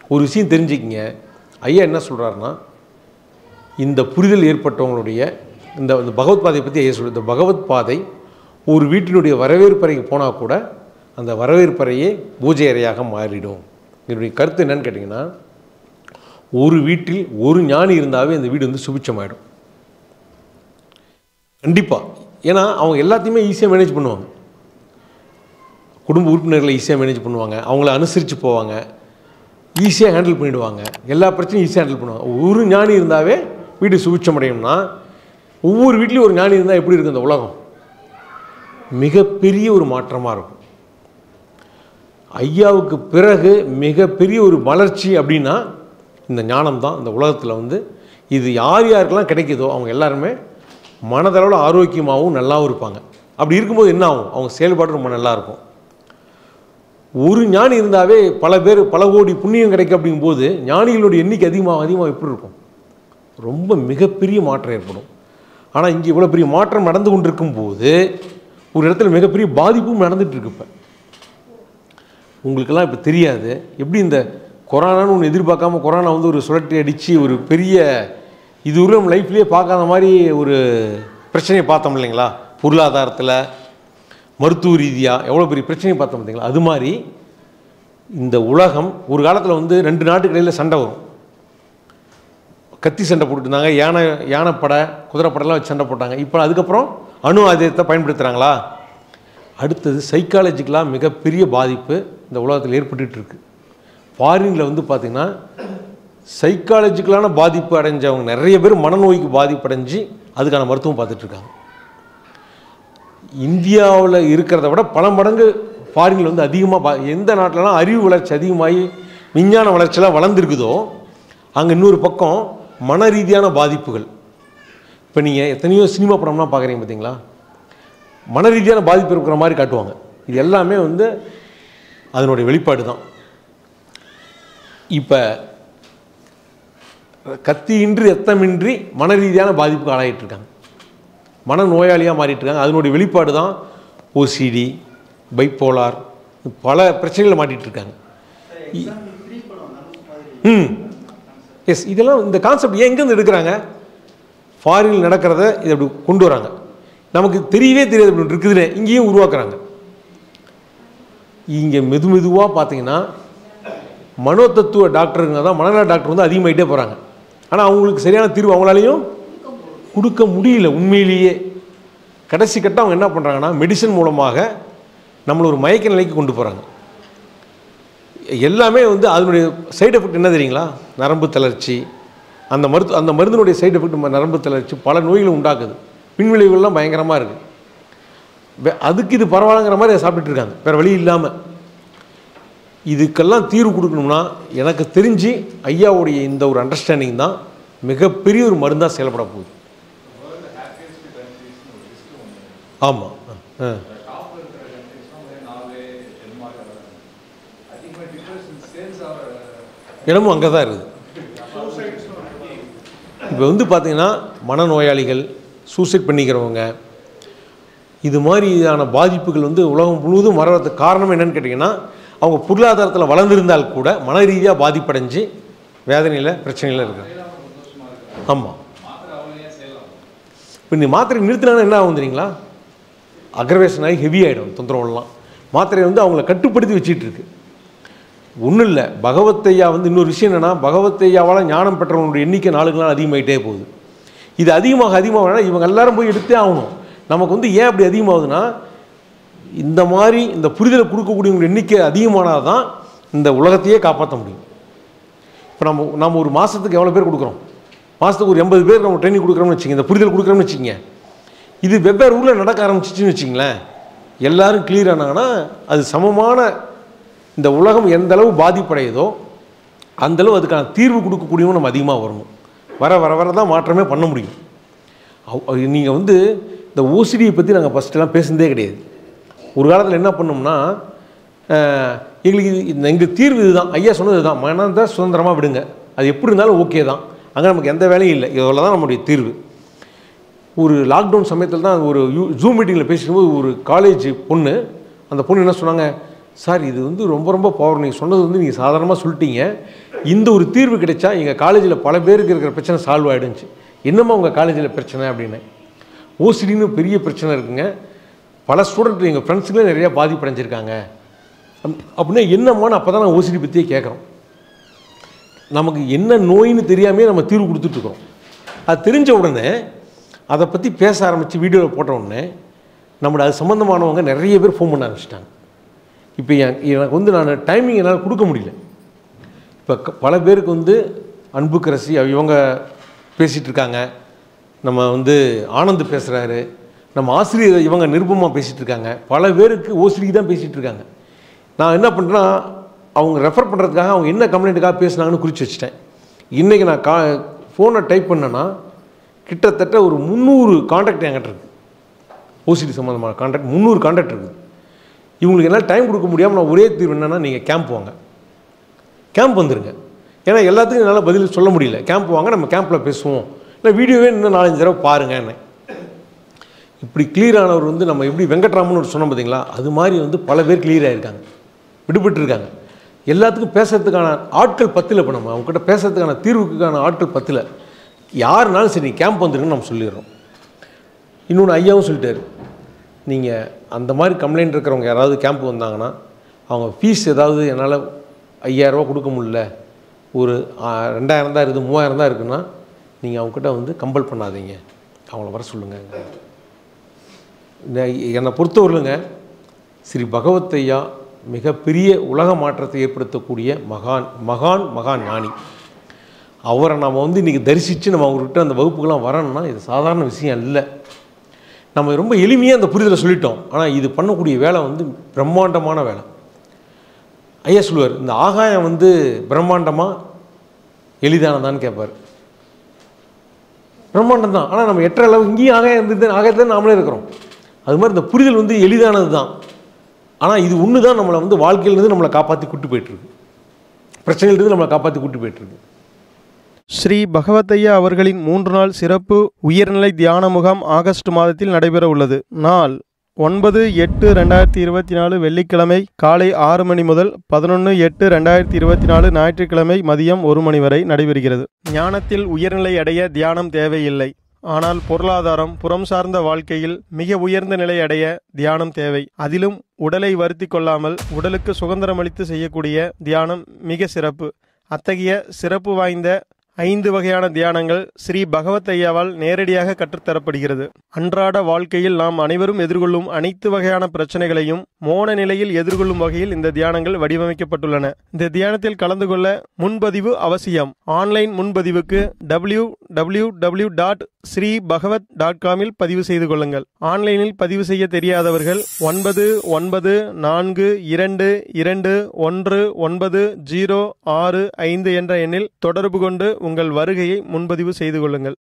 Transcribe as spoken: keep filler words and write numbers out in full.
ஒரு விஷயம் தெரிஞ்சுக்கிங்க. ஐயா என்ன சொல்கிறாருன்னா, இந்த புரிதல் ஏற்பட்டவங்களுடைய இந்த பகவத் பாதையை பற்றி ஐயா சொல்லுது. இந்த பகவத் பாதை ஒரு வீட்டினுடைய வரவேற்பறைக்கு போனால் கூட அந்த வரவேற்பறையே பூஜை அறையாக மாறிடும். என்னுடைய கருத்து என்னன்னு கேட்டிங்கன்னா, ஒரு வீட்டில் ஒரு ஞானி இருந்தாவே அந்த வீடு வந்து சுபிட்சமாயிடும் கண்டிப்பாக. ஏன்னா அவங்க எல்லாத்தையுமே ஈஸியாக மேனேஜ் பண்ணுவாங்க. குடும்ப உறுப்பினர்களை ஈஸியாக மேனேஜ் பண்ணுவாங்க, அவங்கள அனுசரித்து போவாங்க, ஈஸியாக ஹேண்டில் பண்ணிவிடுவாங்க, எல்லா பிரச்சனையும் ஈஸியாக ஹேண்டில் பண்ணுவாங்க. ஒரு ஞானி இருந்தாவே வீடு சுபிட்சம் அடையும்னா, ஒவ்வொரு வீட்லேயும் ஒரு ஞானி இருந்தால் எப்படி இருக்குது இந்த உலகம்? மிகப்பெரிய ஒரு மாற்றமாக இருக்கும். ஐயாவுக்கு பிறகு மிகப்பெரிய ஒரு வளர்ச்சி அப்படின்னா இந்த ஞானம் தான். இந்த உலகத்தில் வந்து இது யார் யாருக்கெல்லாம் கிடைக்குதோ அவங்க எல்லாருமே மனதளவில் ஆரோக்கியமாகவும் நல்லாவும் இருப்பாங்க. அப்படி இருக்கும்போது என்ன ஆகும்? அவங்க செயல்பாடு ரொம்ப நல்லாயிருக்கும். ஒரு ஞானி இருந்தாவே பல பேர் பல கோடி புண்ணியம் கிடைக்கும். அப்படிங்கும்போது ஞானிகளுடைய எண்ணிக்கை அதிகமாக அதிகமாக எப்படி இருக்கும்? ரொம்ப மிகப்பெரிய மாற்றம் ஏற்படும். ஆனால் இங்கே இவ்வளோ பெரிய மாற்றம் நடந்து கொண்டிருக்கும் போது ஒரு இடத்துல மிகப்பெரிய பாதிப்பும் நடந்துகிட்ருக்கு. இப்போ உங்களுக்கெல்லாம் இப்போ தெரியாது எப்படி இந்த கொரோனான்னு ஒன்று எதிர்பார்க்காம கொரோனா வந்து ஒரு சுழற்றி அடித்து ஒரு பெரிய இது ஒரு நம்ம லைஃப்லேயே பார்க்காத மாதிரி ஒரு பிரச்சனையை பார்த்தோம் இல்லைங்களா? பொருளாதாரத்தில் மருத்துவ ரீதியாக எவ்வளோ பெரிய பிரச்சனையை பார்த்தோம் பார்த்தீங்களா? அது மாதிரி இந்த உலகம் ஒரு காலத்தில் வந்து ரெண்டு நாட்டுக்கு இடையில் சண்டை வரும். கத்தி சண்டை போட்டுருந்தாங்க, யானை யானைப்படை குதிரைப்படைலாம் வச்சு சண்டை போட்டாங்க. இப்போ அதுக்கப்புறம் அணு ஆயுதத்தை பயன்படுத்துகிறாங்களா? அடுத்தது சைக்காலஜிக்கலாக மிகப்பெரிய பாதிப்பு இந்த உலகத்தில் ஏற்பட்டுருக்கு. ஃபாரினில் வந்து பார்த்திங்கன்னா சைக்காலஜிக்கலான பாதிப்பு அடைஞ்சவங்க நிறைய பேர் மனநோய்க்கு பாதிப்பு அடைஞ்சு அதுக்கான மருத்துவம் பார்த்துட்ருக்காங்க. இந்தியாவில் இருக்கிறத விட பல மடங்கு ஃபாரினில் வந்து அதிகமாக பா எந்த நாட்டிலலாம் அறிவு வளர்ச்சி அதிகமாகி விஞ்ஞான வளர்ச்சியெல்லாம் வளர்ந்துருக்குதோ அங்கே இன்னொரு பக்கம் மன ரீதியான பாதிப்புகள். இப்போ நீங்கள் எத்தனையோ சினிமா படம்லாம் பார்க்குறீங்க பார்த்தீங்களா? மன ரீதியான பாதிப்பு இருக்கிற மாதிரி காட்டுவாங்க. இது எல்லாமே வந்து அதனுடைய வெளிப்பாடு தான். இப்போ கத்தியின்றி ரத்தமின்றி மன ரீதியான பாதிப்புக்கு ஆளாகிட்டுருக்காங்க, மன நோயாளியாக மாறிட்டுருக்காங்க. அதனுடைய வெளிப்பாடு தான் ஓசிடி, பைப்போலார், பல பிரச்சனைகளை மாட்டிகிட்ருக்காங்க. ம் எஸ், இதெல்லாம் இந்த கான்செப்ட் ஏன் எங்கேருந்து எடுக்கிறாங்க? ஃபாரினில் நடக்கிறத இதை அப்படி கொண்டு வராங்க. நமக்கு தெரியவே தெரியாது அப்படி இருக்குதுன்னு இங்கேயும் உருவாக்குறாங்க. இங்கே மெது மெதுவாக பார்த்தீங்கன்னா மனோதத்துவ டாக்டருங்க தான் மனநல டாக்டர் வந்து அதிகமாகிட்டே போகிறாங்க. ஆனால் அவங்களுக்கு சரியான தீர்வு அவங்களாலையும் கொடுக்க முடியல. உண்மையிலேயே கடைசி கட்டம் அவங்க என்ன பண்ணுறாங்கன்னா மெடிசன் மூலமாக நம்மளை ஒரு மயக்க நிலைக்கு கொண்டு போகிறாங்க. எல்லாமே வந்து அதனுடைய சைடு எஃபெக்ட் என்ன தெரியுங்களா? நரம்பு தளர்ச்சி. அந்த மருத்து அந்த மருந்தினுடைய சைடு எஃபெக்ட் நரம்பு தளர்ச்சி பல நோய்களை உண்டாக்குது. பின்விளைவுகள்லாம் பயங்கரமாக இருக்குது. அதுக்கு இது பரவாயில்லங்கிற மாதிரி அதை சாப்பிட்டுட்டு இருக்காங்க வேறு வழி இல்லாமல். இதுக்கெல்லாம் தீர்வு கொடுக்கணும்னா எனக்கு தெரிஞ்சு ஐயாவுடைய இந்த ஒரு அண்டர்ஸ்டாண்டிங் தான் மிகப்பெரிய ஒரு மருந்தாக செயல்பட போகுது. ஆமாம், இடமும் அங்கே தான் இருக்குது. இப்போ வந்து பார்த்திங்கன்னா மனநோயாளிகள், சூசைட் பண்ணிக்கிறவங்க, இது மாதிரியான பாதிப்புகள் வந்து உலகம் முழுவதும் வர்றதுக்கு காரணம் என்னன்னு கேட்டிங்கன்னா அவங்க பொருளாதாரத்தில் வளர்ந்துருந்தால் கூட மன ரீதியாக பாதிப்படைஞ்சு வேதனையில் பிரச்சனையில் இருக்காங்க. ஆமாம், இப்போ இந்த மாத்திரை நிறுத்தினாங்கன்னா என்ன ஆகும் தெரியுங்களா? அக்ரவேஷன் ஆகி ஹெவி ஆகிடும் தொந்தரவுலாம். மாத்திரை வந்து அவங்கள கட்டுப்படுத்தி வச்சுட்டு இருக்கு. ஒன்றும் இல்லை, பகவத்தையா வந்து இன்னொரு விஷயம் என்னென்னா பகவத்தையாவால் ஞானம் பெற்றவங்களுடைய எண்ணிக்கை நாளுக்கு நாள் அதிகமாகிட்டே போகுது. இது அதிகமாக அதிகமாக இவங்க எல்லாரும் போய் எடுத்தே ஆகணும். நமக்கு வந்து ஏன் அப்படி அதிகமாகுதுன்னா இந்த மாதிரி இந்த புரிதலை கொடுக்கக்கூடியவங்க எண்ணிக்கை அதிகமானால் தான் இந்த உலகத்தையே காப்பாற்ற முடியும். இப்போ நம்ம நம்ம ஒரு மாதத்துக்கு எவ்வளோ பேர் கொடுக்குறோம்? மாதத்துக்கு ஒரு எண்பது பேர் நம்ம ட்ரைனிங் கொடுக்குறோம்னு வச்சுங்க, இந்த புரிதல் கொடுக்குறோம்னு வச்சுங்க. இது வெவ்வேறு ஊரில் நடக்க ஆரம்பிச்சிச்சின்னு வச்சிங்களேன், எல்லோரும் கிளியர் ஆனாங்கன்னா அது சமமான இந்த உலகம் எந்த அளவு பாதிப்படையுதோ அந்தளவு அதுக்கான தீர்வு கொடுக்கக்கூடியவங்க நம்ம அதிகமாக வரணும். வர வர வர தான் மாற்றமே பண்ண முடியும். நீங்கள் வந்து இந்த ஓசிடியை பற்றி நாங்கள் ஃபஸ்ட்டெல்லாம் பேசுனதே கிடையாது. ஒரு காலத்தில் என்ன பண்ணோம்னா எங்களுக்கு இது எங்கள் தீர்வு இது தான், ஐயா சொன்னது தான், மனதை சுதந்திரமாக விடுங்க, அது எப்படி இருந்தாலும் ஓகே தான், அங்கே நமக்கு எந்த வேலையும் இல்லை, இதில் தான் நம்முடைய தீர்வு. ஒரு லாக்டவுன் சமயத்தில் தான் ஒரு யூ ஜூம் மீட்டிங்கில் பேசும்போது ஒரு காலேஜ் பொண்ணு, அந்த பொண்ணு என்ன சொன்னாங்க, சார் இது வந்து ரொம்ப ரொம்ப பவர், நீங்கள் சொன்னது வந்து நீங்கள் சாதாரணமாக சொல்லிட்டீங்க, இந்த ஒரு தீர்வு கிடைச்சா எங்கள் காலேஜில் பல பேருக்கு இருக்கிற பிரச்சனை சால்வ் ஆகிடுச்சு. என்னம்மா உங்கள் காலேஜில் பிரச்சனை அப்படின்னு. ஓசிடின்னு பெரிய பிரச்சனை இருக்குங்க, பல ஸ்டூடெண்ட் எங்கள் ஃப்ரெண்ட்ஸுங்களே நிறையா பாதிப்படைஞ்சிருக்காங்க அப்படின்னா என்னம்மான்னு அப்போ தான் நான் ஓசிடி பற்றியே கேட்குறோம். நமக்கு என்ன நோயின்னு தெரியாமே நம்ம தீர்வு கொடுத்துட்ருக்குறோம். அது தெரிஞ்ச உடனே அதை பற்றி பேச ஆரம்பித்து வீடியோவில் போட்ட உடனே நம்மளோட அது சம்மந்தமானவங்க நிறைய பேர் ஃபோன் பண்ண ஆரம்பிச்சிட்டாங்க. இப்போ என் எனக்கு வந்து நான் டைமிங் என்னால் கொடுக்க முடியல. இப்போ பல பேருக்கு வந்து அன்புக்கரசி இவங்க பேசிகிட்டு இருக்காங்க, நம்ம வந்து ஆனந்த் பேசுகிறாரு, நம்ம ஆசிரியர் இவங்க நிருபமாக பேசிகிட்டு இருக்காங்க, பல பேருக்கு ஓசிடிக்கு தான் பேசிகிட்டு இருக்காங்க. நான் என்ன பண்ணுறேன்னா அவங்க ரெஃபர் பண்ணுறதுக்காக அவங்க என்ன கம்ப்ளைண்ட்டுக்காக பேசுனாங்கன்னு குறித்து வச்சுட்டேன். இன்றைக்கி நான் கா ஃபோனை டைப் பண்ணேன்னா கிட்டத்தட்ட ஒரு முந்நூறு கான்டாக்ட் என்கிட்ட இருக்குது. ஓசிடி சம்மந்தமான கான்டாக்ட் முந்நூறு கான்டாக்ட் இருக்குது. இவங்களுக்கு என்னால் டைம் கொடுக்க முடியாமல் நான் ஒரே தீர்வு என்னென்னா, நீங்கள் கேம்ப் வாங்க, கேம்ப் வந்துடுங்க. ஏன்னா எல்லாத்துக்கும் என்னால் பதில் சொல்ல முடியல. கேம்ப் வாங்க, நம்ம கேம்பில் பேசுவோம், இல்லை வீடியோவே இன்னும் நாலஞ்சு தடவை பாருங்கள் என்ன. இப்படி கிளியர் ஆனவர் வந்து நம்ம எப்படி வெங்கட்ராமன் ஒரு சொன்னோம் பார்த்தீங்களா, அது மாதிரி வந்து பல பேர் கிளியர் ஆகிருக்காங்க, விடுபட்டு இருக்காங்க. எல்லாத்துக்கும் பேசுறதுக்கான ஆட்கள் பத்தில், இப்போ நம்ம அவங்ககிட்ட பேசுறதுக்கான தீர்வுக்கான ஆட்கள் பத்தில். யாருனாலும் சரி கேம்ப் வந்துருங்கன்னு நம்ம சொல்லிடுறோம். இன்னொன்று ஐயாவும் சொல்லிட்டாரு, நீங்கள் அந்த மாதிரி கம்ப்ளைண்ட் இருக்கிறவங்க யாராவது கேம்ப் வந்தாங்கன்னா அவங்க ஃபீஸ் ஏதாவது என்னால் ஐயாயிரரூவா கொடுக்க முடியல, ஒரு ரெண்டாயிரம் தான் இருக்குது, மூவாயிரம் தான் இருக்குன்னா நீங்கள் அவங்ககிட்ட வந்து கம்பல் பண்ணாதீங்க, அவங்கள வர சொல்லுங்கள். என்னை பொறுத்தவரையிலுங்க ஸ்ரீ பகவத் ஐயா மிகப்பெரிய உலக மாற்றத்தை ஏற்படுத்தக்கூடிய மகான் மகான் மகான் ஞானி. அவரை நாம் வந்து இன்றைக்கி தரிசித்து நம்ம அவர்கிட்ட அந்த வகுப்புக்கெல்லாம் வரணும்னா இது சாதாரண விஷயம் இல்லை. நம்ம ரொம்ப எளிமையாக அந்த புரிதலை சொல்லிட்டோம். ஆனால் இது பண்ணக்கூடிய வேலை வந்து பிரம்மாண்டமான வேலை. ஐயா சொல்லுவார், இந்த ஆகாயம் வந்து பிரம்மாண்டமாக எளிதானதான்னு கேட்பார். பிரம்மாண்டம் தான், ஆனால் நம்ம எட்டுற அளவு இங்கேயும் ஆகாயம் இருந்தது, ஆகாயத்தில் நாமளே இருக்கிறோம். அது மாதிரி இந்த புரிதல் வந்து எளிதானது தான். ஆனால் இது ஒன்று தான் நம்மளை வந்து வாழ்க்கையிலேருந்து நம்மளை காப்பாற்றி கூட்டு போயிட்டுருக்கு, பிரச்சனையிலிருந்து நம்மளை காப்பாற்றி கூட்டு போயிட்டுருக்கு. ஸ்ரீ பகவத் ஐயா அவர்களின் மூன்று நாள் சிறப்பு உயர்நிலை தியான முகாம் ஆகஸ்ட் மாதத்தில் நடைபெற உள்ளது. நாள் ஒன்பது எட்டு ரெண்டாயிரத்தி இருபத்தி நாலு வெள்ளிக்கிழமை காலை ஆறு மணி முதல் பதினொன்று எட்டு ரெண்டாயிரத்தி இருபத்தி நாலு ஞாயிற்றுக்கிழமை மதியம் ஒரு மணி வரை நடைபெறுகிறது. ஞானத்தில் உயர்நிலை அடைய தியானம் தேவையில்லை, ஆனால் பொருளாதாரம் புறம் சார்ந்த வாழ்க்கையில் மிக உயர்ந்த நிலை அடைய தியானம் தேவை. அதிலும் உடலை வருத்தி கொள்ளாமல் உடலுக்கு சுதந்திரமளித்து செய்யக்கூடிய தியானம் மிக சிறப்பு. அத்தகைய சிறப்பு வாய்ந்த ஐந்து வகையான தியானங்கள் ஸ்ரீ பகவத் ஐயாவால் நேரடியாக கற்றுத்தரப்படுகிறது. அன்றாட வாழ்க்கையில் நாம் அனைவரும் எதிர்கொள்ளும் அனைத்து வகையான பிரச்சனைகளையும் மோன நிலையில் எதிர்கொள்ளும் வகையில் இந்த தியானங்கள் வடிவமைக்கப்பட்டுள்ளன. இந்த தியானத்தில் கலந்து கொள்ள முன்பதிவு அவசியம். ஆன்லைன் முன்பதிவுக்கு W W W dot Sri Bhagavath dot காமில் பதிவு செய்து கொள்ளுங்கள். ஆன்லைனில் பதிவு செய்ய தெரியாதவர்கள் ஒன்பது ஒன்பது நான்கு இரண்டு இரண்டு ஒன்று ஒன்பது ஜீரோ ஆறு ஐந்து என்ற எண்ணில் தொடர்பு கொண்டு உங்கள் வருகையை முன்பதிவு செய்து கொள்ளுங்கள்.